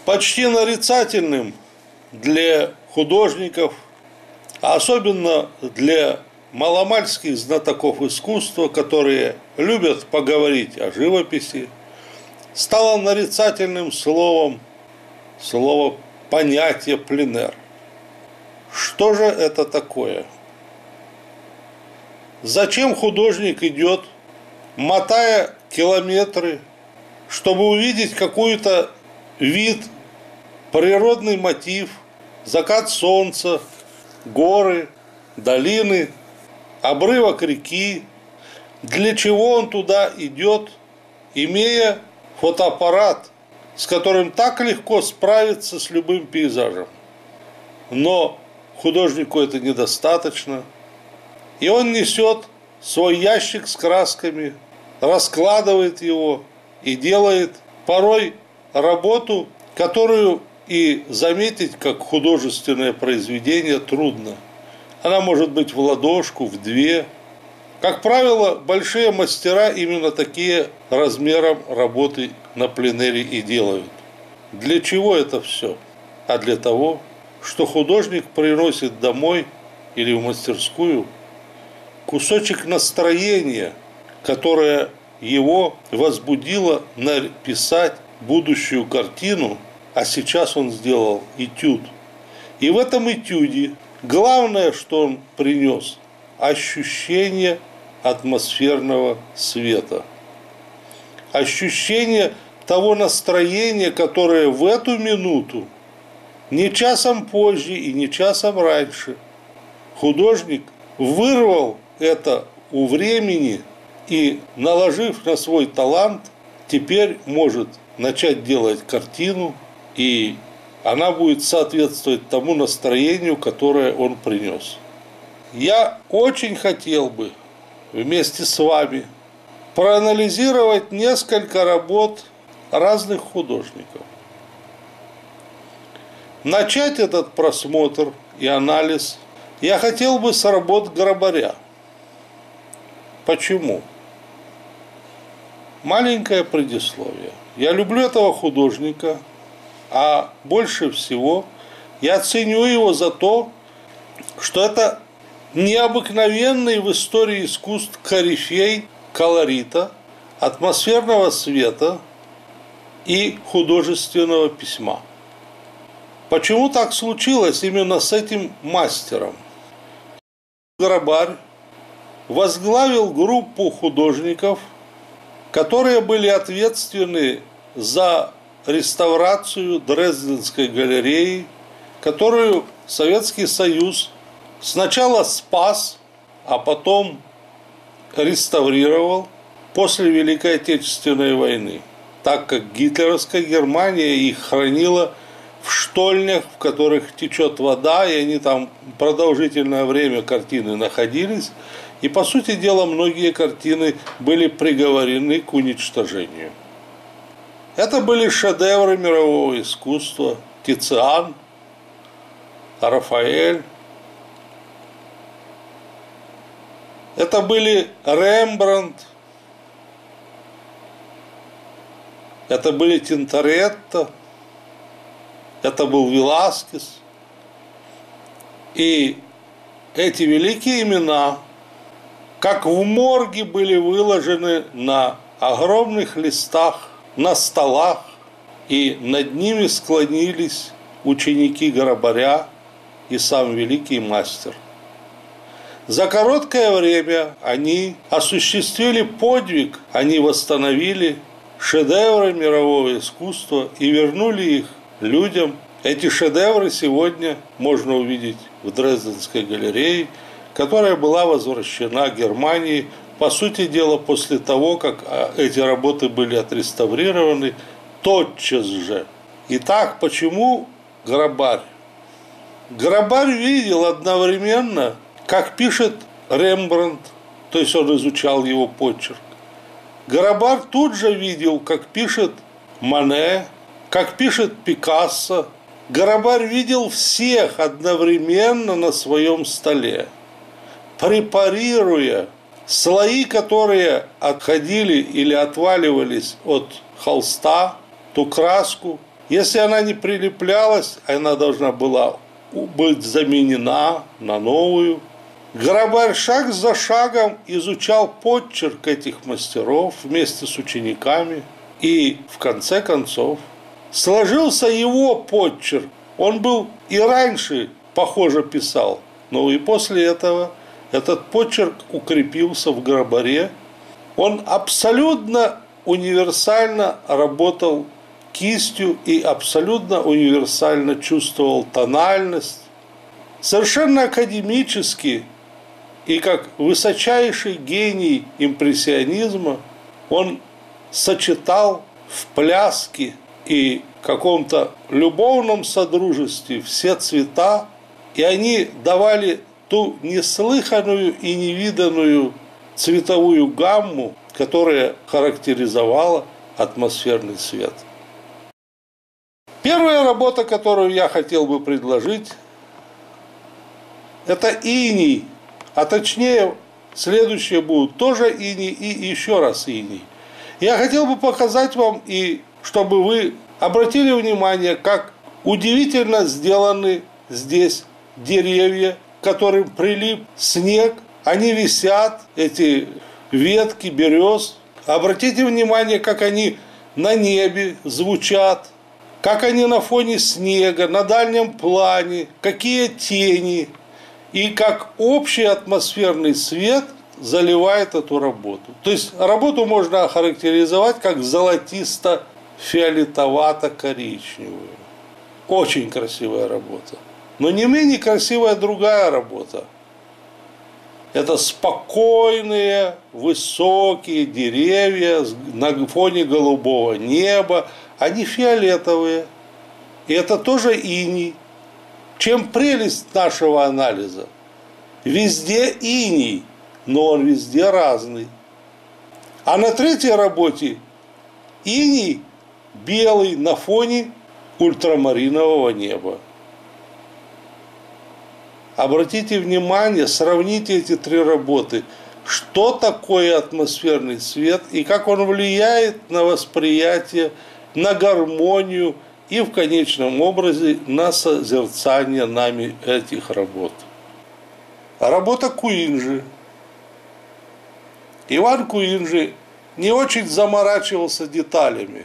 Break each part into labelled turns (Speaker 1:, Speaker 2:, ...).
Speaker 1: почти нарицательным для художников, а особенно для маломальских знатоков искусства, которые любят поговорить о живописи, стало нарицательным слово понятие пленэр. Что же это такое? Зачем художник идет, мотая километры, чтобы увидеть какой-то вид, природный мотив, закат солнца, горы, долины, обрывок реки? Для чего он туда идет, имея фотоаппарат, с которым так легко справиться с любым пейзажем? Но художнику это недостаточно, и он несет свой ящик с красками, раскладывает его и делает порой работу, которую и заметить как художественное произведение трудно. Она может быть в ладошку, в две. Как правило, большие мастера именно такие размером работы на пленэре и делают. Для чего это все? А для того, что художник приносит домой или в мастерскую кусочек настроения, которое его возбудило написать будущую картину, а сейчас он сделал этюд. И в этом этюде главное, что он принес – ощущение атмосферного света. Ощущение того настроения, которое в эту минуту, не часом позже и не часом раньше, художник вырвал это у времени и, наложив на свой талант, теперь может начать делать картину, и она будет соответствовать тому настроению, которое он принес. Я очень хотел бы вместе с вами проанализировать несколько работ разных художников. Начать этот просмотр и анализ я хотел бы с работ Грабаря. Почему? Маленькое предисловие. Я люблю этого художника, а больше всего я ценю его за то, что это необыкновенный в истории искусств корифей колорита, атмосферного света и художественного письма. Почему так случилось именно с этим мастером? Грабарь возглавил группу художников, которые были ответственны за реставрацию Дрезденской галереи, которую Советский Союз сначала спас, а потом реставрировал после Великой Отечественной войны, так как гитлеровская Германия их хранила в штольнях, в которых течет вода, и они там продолжительное время картины находились. И, по сути дела, многие картины были приговорены к уничтожению. Это были шедевры мирового искусства: Тициан, Рафаэль. Это были Рембрандт. Это были Тинторетто. Это был Веласкес. И эти великие имена, как в морге, были выложены на огромных листах, на столах, и над ними склонились ученики Грабаря и сам великий мастер. За короткое время они осуществили подвиг, они восстановили шедевры мирового искусства и вернули их людям. Эти шедевры сегодня можно увидеть в Дрезденской галерее, которая была возвращена Германии, по сути дела, после того, как эти работы были отреставрированы тотчас же. Итак, почему Грабарь? Грабарь видел одновременно, как пишет Рембрандт, то есть он изучал его почерк. Грабарь тут же видел, как пишет Мане, как пишет Пикассо. Грабарь видел всех одновременно на своем столе, препарируя слои, которые отходили или отваливались от холста, ту краску, Если она не прилеплялась, она должна была быть заменена на новую. Грабарь шаг за шагом изучал почерк этих мастеров вместе с учениками. И в конце концов сложился его почерк. Он был и раньше похоже писал, но и после этого этот почерк укрепился в Грабаре. Он абсолютно универсально работал кистью и абсолютно универсально чувствовал тональность. Совершенно академически и как высочайший гений импрессионизма он сочетал в пляске и каком-то любовном содружестве все цвета, и они давали ту неслыханную и невиданную цветовую гамму, которая характеризовала атмосферный свет. Первая работа, которую я хотел бы предложить, это иней, а точнее следующие будут тоже иней и еще раз иней. Я хотел бы показать вам, и чтобы вы обратили внимание, как удивительно сделаны здесь деревья, к которым прилип снег. Они висят, эти ветки берез. Обратите внимание, как они на небе звучат, как они на фоне снега, на дальнем плане, какие тени, и как общий атмосферный свет заливает эту работу. То есть работу можно охарактеризовать как золотисто-фиолетовато-коричневую. Очень красивая работа. Но не менее красивая другая работа. Это спокойные, высокие деревья на фоне голубого неба. Они фиолетовые. И это тоже иней. Чем прелесть нашего анализа? Везде иней, но он везде разный. А на третьей работе иней белый на фоне ультрамаринового неба. Обратите внимание, сравните эти три работы. Что такое атмосферный свет и как он влияет на восприятие, на гармонию и в конечном образе на созерцание нами этих работ. Работа Куинджи. Иван Куинджи не очень заморачивался деталями.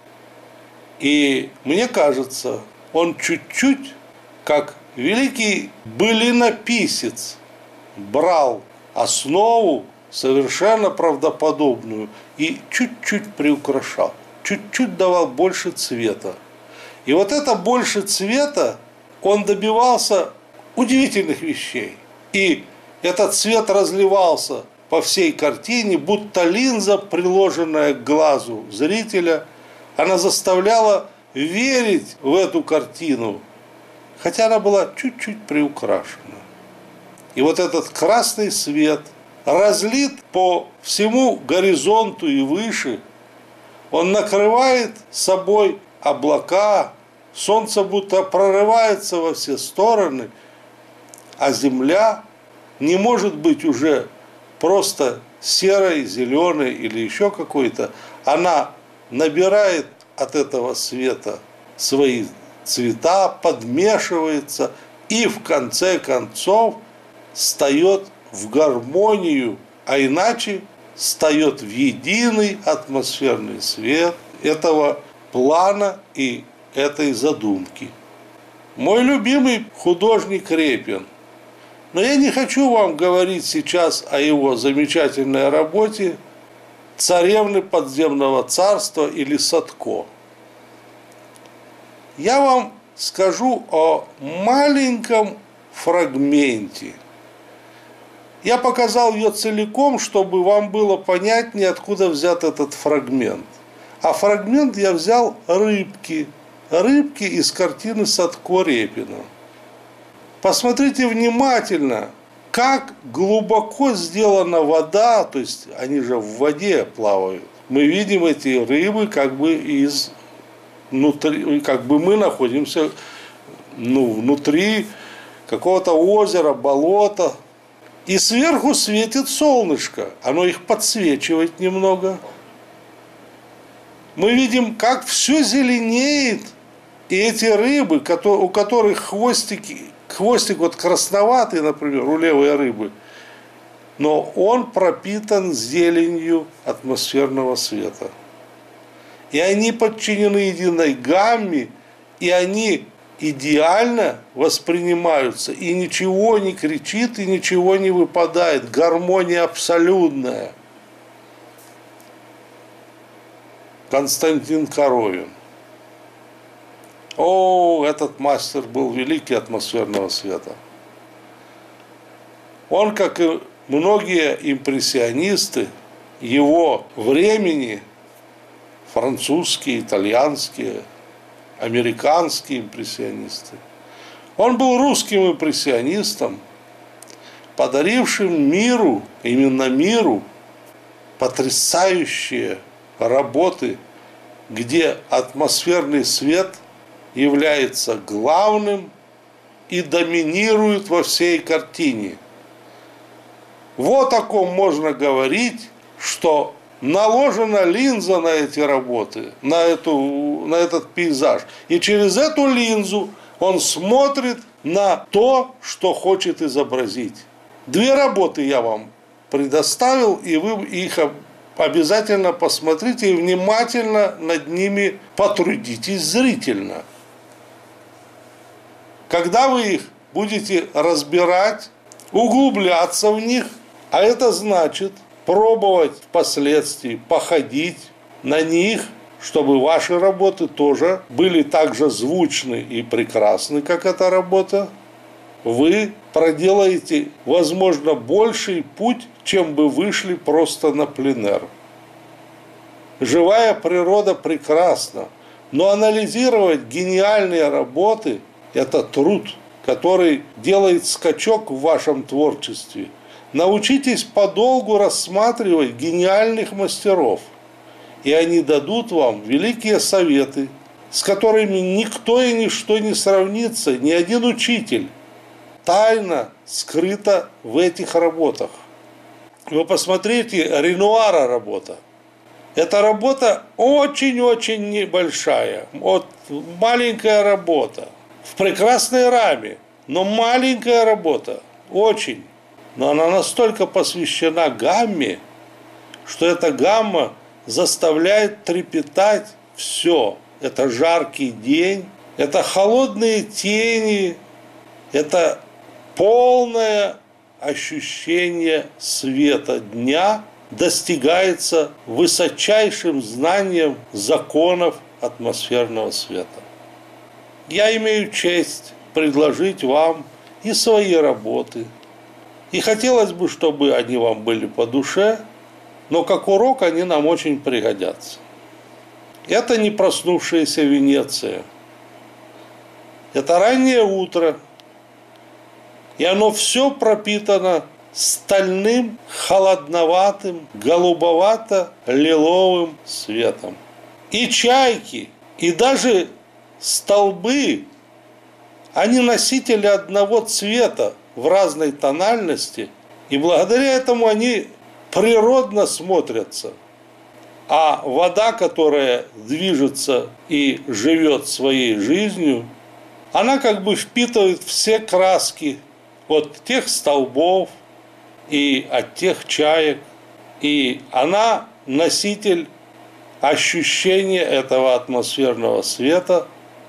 Speaker 1: И мне кажется, он чуть-чуть, как великий былинописец, брал основу совершенно правдоподобную и чуть-чуть приукрашал, чуть-чуть давал больше цвета. И вот это больше цвета он добивался удивительных вещей. И этот цвет разливался по всей картине, будто линза, приложенная к глазу зрителя, она заставляла верить в эту картину, хотя она была чуть-чуть приукрашена. И вот этот красный свет разлит по всему горизонту и выше, он накрывает собой облака, солнце будто прорывается во все стороны, а земля не может быть уже просто серой, зеленой или еще какой-то. Она набирает от этого света свои цвета, подмешивается и в конце концов встает в гармонию, а иначе встает в единый атмосферный свет этого плана и этой задумки. Мой любимый художник Репин. Но я не хочу вам говорить сейчас о его замечательной работе «Царевны подземного царства» или «Садко». Я вам скажу о маленьком фрагменте. Я показал ее целиком, чтобы вам было понятнее, откуда взят этот фрагмент. А фрагмент я взял рыбки из картины Садко Репина. Посмотрите внимательно, как глубоко сделана вода, то есть они же в воде плавают. Мы видим эти рыбы как бы внутри, как бы мы находимся внутри какого-то озера, болота. И сверху светит солнышко, оно их подсвечивает немного. Мы видим, как все зеленеет И эти рыбы, у которых хвостик вот красноватый, например, у левой рыбы, но он пропитан зеленью атмосферного света. И они подчинены единой гамме, и они идеально воспринимаются, и ничего не кричит, и ничего не выпадает. Гармония абсолютная. Константин Коровин. О, этот мастер был великий атмосферного света. Он, как и многие импрессионисты его времени, французские, итальянские, американские импрессионисты, он был русским импрессионистом, подарившим миру, именно миру, потрясающие работы, где атмосферный свет является главным и доминирует во всей картине. Вот о ком можно говорить, что наложена линза на эти работы, на этот пейзаж. И через эту линзу он смотрит на то, что хочет изобразить. 2 работы я вам предоставил, и вы их обязательно посмотрите и внимательно над ними потрудитесь зрительно. Когда вы их будете разбирать, углубляться в них, а это значит пробовать впоследствии, походить на них, чтобы ваши работы тоже были так же звучны и прекрасны, как эта работа, вы проделаете, возможно, больший путь, чем бы вышли просто на пленэр. Живая природа прекрасна, но анализировать гениальные работы – это труд, который делает скачок в вашем творчестве. Научитесь подолгу рассматривать гениальных мастеров, и они дадут вам великие советы, с которыми никто и ничто не сравнится, ни один учитель. Тайна скрыта в этих работах. Вы посмотрите, Ренуара работа. Эта работа очень-очень небольшая, вот маленькая работа, в прекрасной раме, но маленькая работа, очень. Но она настолько посвящена гамме, что эта гамма заставляет трепетать все. Это жаркий день, это холодные тени, это полное ощущение света дня достигается высочайшим знанием законов атмосферного света. Я имею честь предложить вам и свои работы. И хотелось бы, чтобы они вам были по душе, но как урок они нам очень пригодятся. Это не проснувшаяся Венеция. Это раннее утро. И оно все пропитано стальным, холодноватым, голубовато-лиловым светом. И чайки, и даже столбы, они носители одного цвета в разной тональности, и благодаря этому они природно смотрятся. А вода, которая движется и живет своей жизнью, она как бы впитывает все краски от тех столбов и от тех чаек, и она носитель ощущения этого атмосферного света,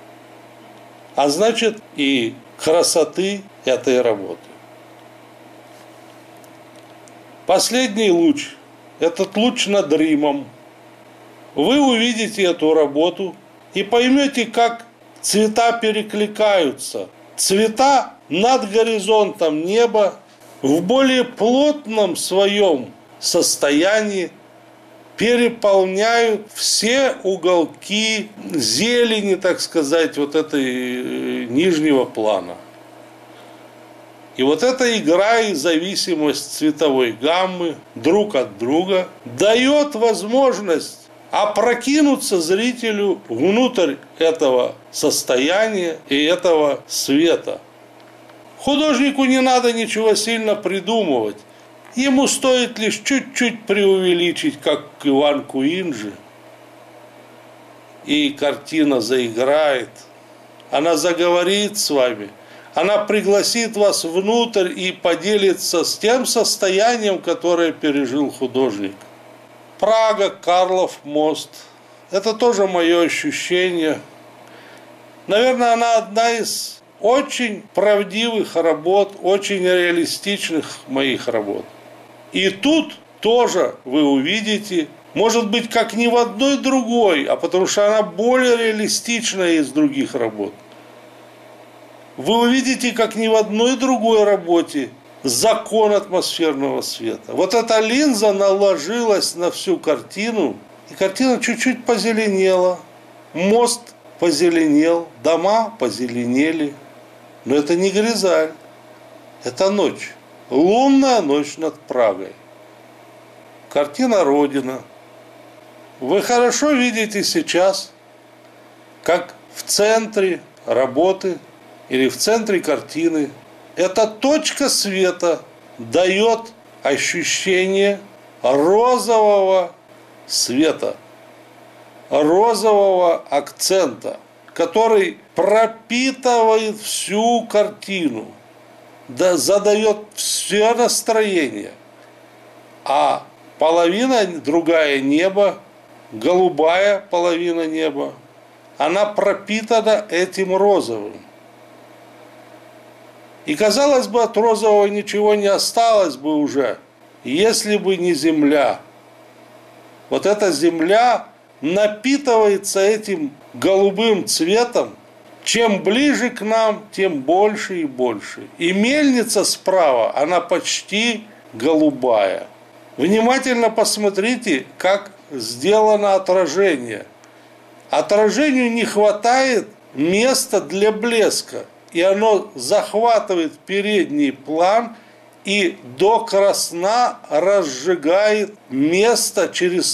Speaker 1: а значит и красоты этой работы. Последний луч, этот луч над Римом. Вы увидите эту работу и поймете, как цвета перекликаются. Цвета над горизонтом неба в более плотном своем состоянии переполняют все уголки зелени, так сказать, вот этой нижнего плана. И вот эта игра и зависимость цветовой гаммы друг от друга дает возможность опрокинуться зрителю внутрь этого состояния и этого света. Художнику не надо ничего сильно придумывать. Ему стоит лишь чуть-чуть преувеличить, как Иван Куинджи, и картина заиграет она заговорит с вами, она пригласит вас внутрь и поделится с тем состоянием, которое пережил художник. Прага, Карлов мост. Это тоже мое ощущение. Наверное, она одна из очень правдивых работ, очень реалистичных моих работ. И тут тоже вы увидите, может быть, как ни в одной другой, а потому что она более реалистичная из других работ. Вы увидите, как ни в одной другой работе, закон атмосферного света. Вот эта линза наложилась на всю картину, и картина чуть-чуть позеленела. Мост позеленел, дома позеленели. Но это не Гризаль, это ночь. Лунная ночь над Прагой. Картина «Родина». Вы хорошо видите сейчас, как в центре работы или в центре картины эта точка света дает ощущение розового света, розового акцента, который пропитывает всю картину, задает все настроение. А половина, другая неба, голубая половина неба, она пропитана этим розовым. И, казалось бы, от розового ничего не осталось бы уже, если бы не земля. Вот эта земля напитывается этим голубым цветом. Чем ближе к нам, тем больше и больше. И мельница справа, она почти голубая. Внимательно посмотрите, как сделано отражение. Отражению не хватает места для блеска. И оно захватывает передний план и до красна разжигает место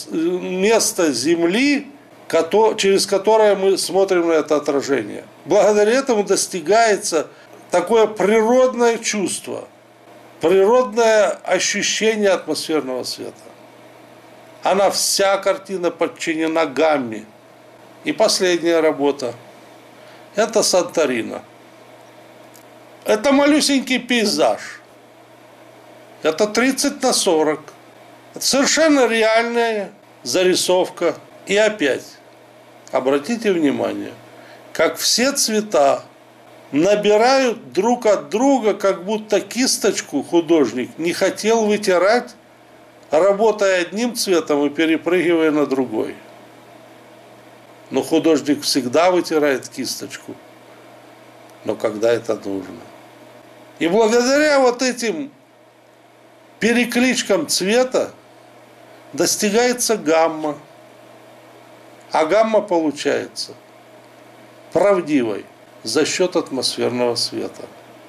Speaker 1: земли, через которое мы смотрим на это отражение. Благодаря этому достигается такое природное чувство, природное ощущение атмосферного света. Она вся картина подчинена гамме. И последняя работа – это Санторина. Это малюсенький пейзаж. Это 30 на 40. Это совершенно реальная зарисовка. И опять, обратите внимание, как все цвета набирают друг от друга, как будто кисточку художник не хотел вытирать, работая одним цветом и перепрыгивая на другой. Но художник всегда вытирает кисточку, но когда это нужно. И благодаря вот этим перекличкам цвета достигается гамма. А гамма получается правдивой за счет атмосферного света.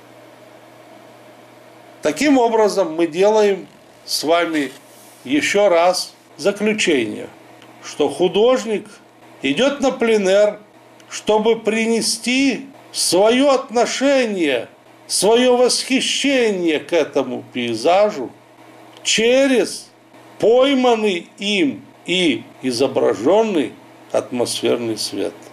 Speaker 1: Таким образом, мы делаем с вами еще раз заключение, что художник идет на пленэр, чтобы принести свое отношение, свое восхищение к этому пейзажу через пойманный им и изображенный атмосферный свет.